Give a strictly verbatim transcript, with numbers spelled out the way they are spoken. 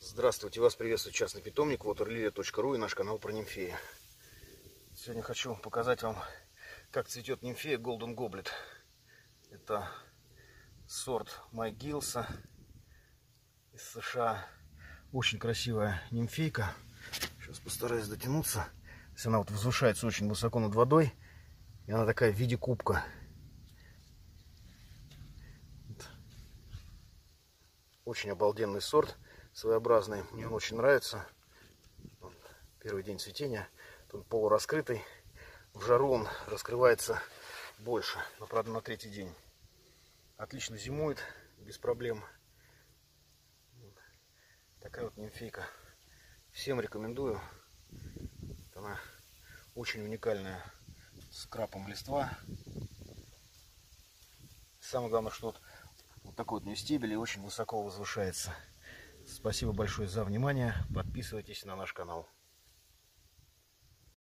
Здравствуйте, вас приветствует частный питомник waterlilia точка ру и наш канал про нимфеи. Сегодня хочу показать вам, как цветет нимфея Golden Goblet. Это сорт Майк Гиллса из США. Очень красивая нимфейка. Сейчас постараюсь дотянуться. То есть она вот возвышается очень высоко над водой. И она такая в виде кубка. Очень обалденный сорт, своеобразный. Мне он очень нравится. Первый день цветения. Он полураскрытый. В жару он раскрывается больше. Но, правда, на третий день. Отлично зимует, без проблем. Такая вот нимфейка. Всем рекомендую. Она очень уникальная, с крапом листва. Самое главное, что вот, вот такой вот у нее стебель и очень высоко возвышается. Спасибо большое за внимание. Подписывайтесь на наш канал.